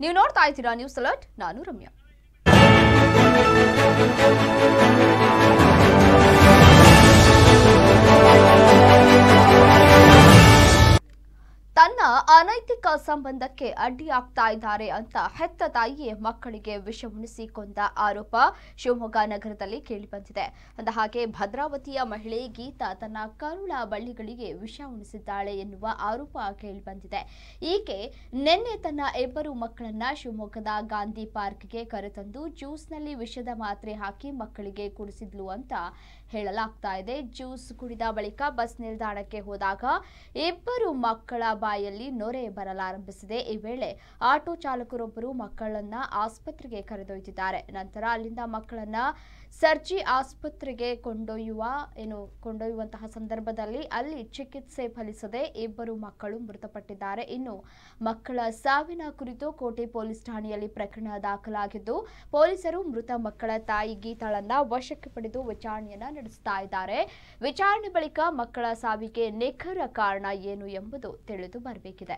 ನೀವು ನೋಡ್ತಾ ಇದ್ದೀರಾ ನ್ಯೂಸ್ ಅಲರ್ಟ್. ನಾನು ರಮ್ಯಾ. ತನ್ನ ಅನೈತಿಕ ಸಂಬಂಧಕ್ಕೆ ಅಡ್ಡಿಯಾಗ್ತಾ ಇದ್ದಾರೆ ಅಂತ ಹೆತ್ತ ತಾಯಿಯೇ ಮಕ್ಕಳಿಗೆ ವಿಷ ಉಣಿಸಿ ಕೊಂದ ಆರೋಪ ಶಿವಮೊಗ್ಗ ನಗರದಲ್ಲಿ ಕೇಳಿಬಂದಿದೆ. ಅಂದಹಾಗೆ ಭದ್ರಾವತಿಯ ಮಹಿಳೆ ಗೀತಾ ತನ್ನ ಕರುಳ ಬಳ್ಳಿಗಳಿಗೆ ವಿಷ ಉಣಿಸಿದ್ದಾಳೆ ಎನ್ನುವ ಆರೋಪ ಕೇಳಿಬಂದಿದೆ. ಈಕೆ ನಿನ್ನೆ ತನ್ನ ಇಬ್ಬರು ಮಕ್ಕಳನ್ನ ಶಿವಮೊಗ್ಗದ ಗಾಂಧಿ ಪಾರ್ಕ್ಗೆ ಕರೆತಂದು ಜ್ಯೂಸ್ನಲ್ಲಿ ವಿಷದ ಮಾತ್ರೆ ಹಾಕಿ ಮಕ್ಕಳಿಗೆ ಕುಡಿಸಿದ್ಲು ಅಂತ ಹೇಳಲಾಗ್ತಾ ಇದೆ. ಜ್ಯೂಸ್ ಕುಡಿದ ಬಳಿಕ ಬಸ್ ನಿಲ್ದಾಣಕ್ಕೆ ಹೋದಾಗ ಇಬ್ಬರು ಮಕ್ಕಳ ಬಾಯಲ್ಲಿ ನೊರೆ ಬರಲಾರಂಭಿಸಿದೆ. ಈ ವೇಳೆ ಆಟೋ ಚಾಲಕರೊಬ್ಬರು ಮಕ್ಕಳನ್ನ ಆಸ್ಪತ್ರೆಗೆ ಕರೆದೊಯ್ದಿದ್ದಾರೆ. ನಂತರ ಅಲ್ಲಿಂದ ಮಕ್ಕಳನ್ನ ಸರ್ಜಿ ಆಸ್ಪತ್ರೆಗೆ ಕೊಂಡೊಯ್ಯುವಂತಹ ಸಂದರ್ಭದಲ್ಲಿ ಅಲ್ಲಿ ಚಿಕಿತ್ಸೆ ಫಲಿಸದೆ ಇಬ್ಬರು ಮಕ್ಕಳು ಮೃತಪಟ್ಟಿದ್ದಾರೆ. ಇನ್ನು ಮಕ್ಕಳ ಸಾವಿನ ಕುರಿತು ಕೋಟೆ ಪೊಲೀಸ್ ಠಾಣೆಯಲ್ಲಿ ಪ್ರಕರಣ ದಾಖಲಾಗಿದ್ದು ಪೊಲೀಸರು ಮೃತ ಮಕ್ಕಳ ತಾಯಿ ಗೀತಾಳನ್ನ ವಶಕ್ಕೆ ಪಡೆದು ವಿಚಾರಣೆಯನ್ನ ನಡೆಸ್ತಾ ಇದ್ದಾರೆ. ವಿಚಾರಣೆ ಬಳಿಕ ಮಕ್ಕಳ ಸಾವಿಗೆ ನಿಖರ ಕಾರಣ ಏನು ಎಂಬುದು ತಿಳಿದು ಬರಬೇಕಿದೆ.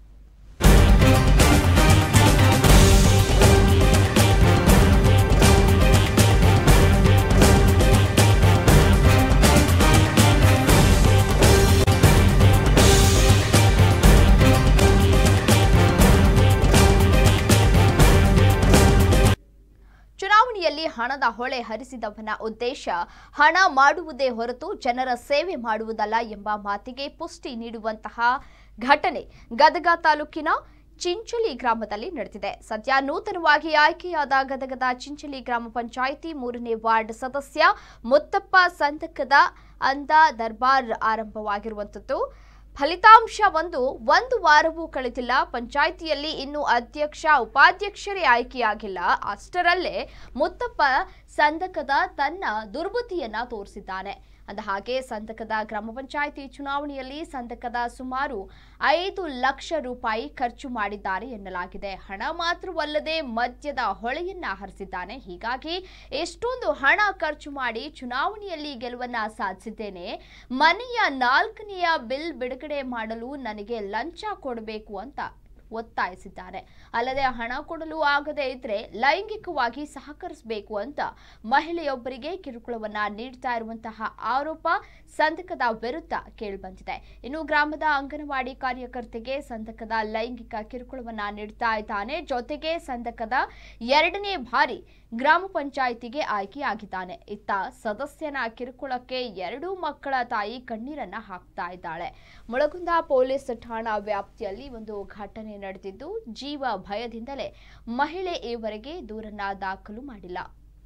ಚುನಾವಣೆಯಲ್ಲಿ ಹಣದ ಹೊಳೆ ಹರಿಸಿದವನ ಉದ್ದೇಶ ಹಣ ಮಾಡುವುದೇ ಹೊರತು ಜನರ ಸೇವೆ ಮಾಡುವುದಲ್ಲ ಎಂಬ ಮಾತಿಗೆ ಪುಷ್ಟಿ ನೀಡುವಂತಹ ಘಟನೆ ಗದಗ ತಾಲೂಕಿನ ಚಿಂಚಲಿ ಗ್ರಾಮದಲ್ಲಿ ನಡೆದಿದೆ. ಸದ್ಯ ನೂತನವಾಗಿ ಆಯ್ಕೆಯಾದ ಗದಗದ ಚಿಂಚಲಿ ಗ್ರಾಮ ಪಂಚಾಯಿತಿ 3ನೇ ವಾರ್ಡ್ ಸದಸ್ಯ ಮುತ್ತಪ್ಪ ಸಂದಕದ ಅಂದ ದರ್ಬಾರ್ ಆರಂಭವಾಗಿರುವಂತದ್ದು. ಫಲಿತಾಂಶ ಒಂದು ವಾರವೂ ಕಳೆದಿಲ್ಲ. ಪಂಚಾಯಿತಿಯಲ್ಲಿ ಇನ್ನೂ ಅಧ್ಯಕ್ಷ ಉಪಾಧ್ಯಕ್ಷರೇ ಆಯ್ಕೆಯಾಗಿಲ್ಲ. ಅಷ್ಟರಲ್ಲೇ ಮುತ್ತಪ್ಪ ಸಂದಕದ ತನ್ನ ದುರ್ಬುದ್ಧಿಯನ್ನ ತೋರಿಸಿದ್ದಾನೆ. ಅಂದಹಾಗೆ ಸಂದಕದ ಗ್ರಾಮ ಪಂಚಾಯಿತಿ ಚುನಾವಣೆಯಲ್ಲಿ ಸಂದಕದ ಸುಮಾರು 5 ಲಕ್ಷ ರೂಪಾಯಿ ಖರ್ಚು ಮಾಡಿದ್ದಾರೆ ಎನ್ನಲಾಗಿದೆ. ಹಣ ಮಾತ್ರವಲ್ಲದೆ ಮದ್ಯದ ಹೊಳೆಯನ್ನ ಹರಿಸಿದ್ದಾನೆ. ಹೀಗಾಗಿ ಎಷ್ಟೊಂದು ಹಣ ಖರ್ಚು ಮಾಡಿ ಚುನಾವಣೆಯಲ್ಲಿ ಗೆಲುವನ್ನ ಸಾಧಿಸಿದ್ದೇನೆ. ಮನೆಯ 4ನೆಯ ಬಿಲ್ ಬಿಡುಗಡೆ ಮಾಡಲು ನನಗೆ ಲಂಚ ಕೊಡಬೇಕು ಅಂತ ಒತ್ತಾಯಿಸಿದ್ದಾರೆ. ಅಲ್ಲದೆ ಹಣ ಕೊಡಲು ಆಗದೇ ಇದ್ರೆ ಲೈಂಗಿಕವಾಗಿ ಸಹಕರಿಸಬೇಕು ಅಂತ ಮಹಿಳೆಯೊಬ್ಬರಿಗೆ ಕಿರುಕುಳವನ್ನ ನೀಡ್ತಾ ಇರುವಂತಹ ಆರೋಪ ಸಂದಕದ ವಿರುದ್ಧ ಕೇಳಿಬಂದಿದೆ. ಇನ್ನು ಗ್ರಾಮದ ಅಂಗನವಾಡಿ ಕಾರ್ಯಕರ್ತೆಗೆ ಸಂದಕದ ಲೈಂಗಿಕ ಕಿರುಕುಳವನ್ನ ನೀಡ್ತಾ ಇದ್ದಾನೆ. ಜೊತೆಗೆ ಸಂದಕದ 2ನೇ ಬಾರಿ ಗ್ರಾಮ ಪಂಚಾಯಿತಿಗೆ ಆಯ್ಕೆಯಾಗಿದ್ದಾನೆ. ಇತ್ತ ಸದಸ್ಯನ ಕಿರುಕುಳಕ್ಕೆ 2 ಮಕ್ಕಳ ತಾಯಿ ಕಣ್ಣೀರನ್ನ ಹಾಕ್ತಾ ಇದ್ದಾಳೆ. ಮುಳಗುಂದ ಪೊಲೀಸ್ ಠಾಣಾ ವ್ಯಾಪ್ತಿಯಲ್ಲಿ ಒಂದು ಘಟನೆ ನಡೆದಿದ್ದು ಜೀವ ಭಯದಿಂದಲೇ ಮಹಿಳೆ ಈವರೆಗೆ ದೂರನ್ನ ದಾಖಲು ಮಾಡಿಲ್ಲ.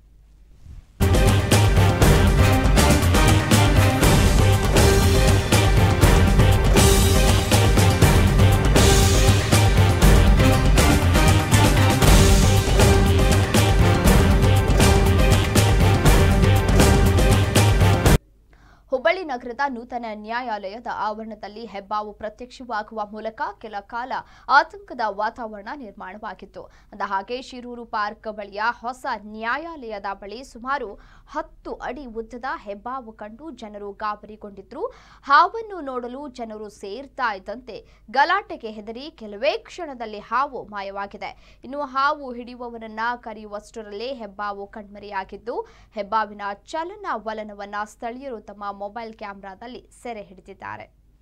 ಹುಬ್ಬಳ್ಳಿ ನಗರದ ನೂತನ ನ್ಯಾಯಾಲಯದ ಆವರಣದಲ್ಲಿ ಹೆಬ್ಬಾವು ಪ್ರತ್ಯಕ್ಷವಾಗುವ ಮೂಲಕ ಕೆಲ ಕಾಲ ಆತಂಕದ ವಾತಾವರಣ ನಿರ್ಮಾಣವಾಗಿತ್ತು. ಅಂದಹಾಗೆ ಶಿರೂರು ಪಾರ್ಕ್ ಬಳಿಯ ಹೊಸ ನ್ಯಾಯಾಲಯದ ಬಳಿ ಸುಮಾರು 10 ಅಡಿ ಉದ್ದದ ಹೆಬ್ಬಾವು ಕಂಡು ಜನರು ಗಾಬರಿಗೊಂಡಿದ್ರು. ಹಾವನ್ನು ನೋಡಲು ಜನರು ಸೇರ್ತಾ ಇದ್ದಂತೆ ಗಲಾಟೆಗೆ ಹೆದರಿ ಕೆಲವೇ ಕ್ಷಣದಲ್ಲಿ ಹಾವು ಮಾಯವಾಗಿದೆ. ಇನ್ನು ಹಾವು ಹಿಡಿಯುವವರನ್ನ ಕರೆಯುವಷ್ಟರಲ್ಲೇ ಹೆಬ್ಬಾವು ಕಣ್ಮರೆಯಾಗಿದ್ದು ಹೆಬ್ಬಾವಿನ ಚಲನವಲನವನ್ನ ಸ್ಥಳೀಯರು ತಮ್ಮ ಮೊಬೈಲ್ ಕ್ಯಾಮೆರಾದಲ್ಲಿ ಸೆರೆ ಹಿಡಿದಿದ್ದಾರೆ.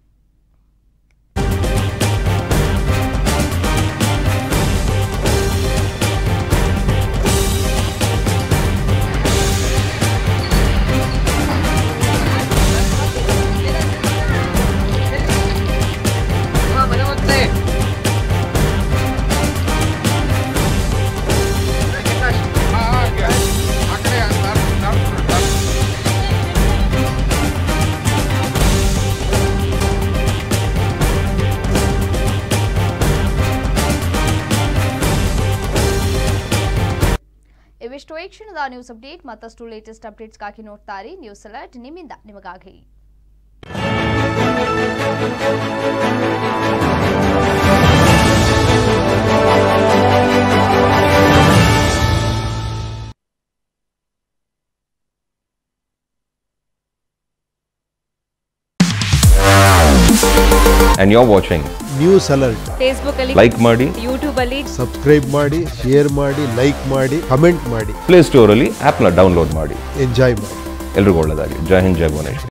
ಇವಿಷ್ಟು ಈ ಕ್ಷಣದ ನ್ಯೂಸ್ ಅಪ್ಡೇಟ್. ಮತ್ತಷ್ಟು ಲೇಟೆಸ್ಟ್ ಅಪ್ಡೇಟ್ಸ್ಗಾಗಿ ನೋಡ್ತಾ ಇರಿ ನ್ಯೂಸ್ ಅಲರ್ಟ್, ನಿಮ್ಮಿಂದ ನಿಮಗಾಗಿ. And you're watching news alert Facebook ಅಲ್ಲಿ ಲೈಕ್ ಮಾಡಿ, ಯೂಟ್ಯೂಬ್ ಅಲ್ಲಿ ಸಬ್ಸ್ಕ್ರೈಬ್ ಮಾಡಿ, ಶೇರ್ ಮಾಡಿ, ಲೈಕ್ ಮಾಡಿ, ಕಮೆಂಟ್ ಮಾಡಿ, ಪ್ಲೇ ಸ್ಟೋರ್ ಅಲ್ಲಿ ಆಪ್ನ ಡೌನ್ಲೋಡ್ ಮಾಡಿ. ಎಂಜಾಯ್ ಮಾಡಿ. ಎಲ್ರಿಗೂ ಒಳ್ಳೆಯದಾಗಲಿ. ಜೈ ಹಿಂದ್, ಜೈ ಭುವನೇಶ್ವರಿ.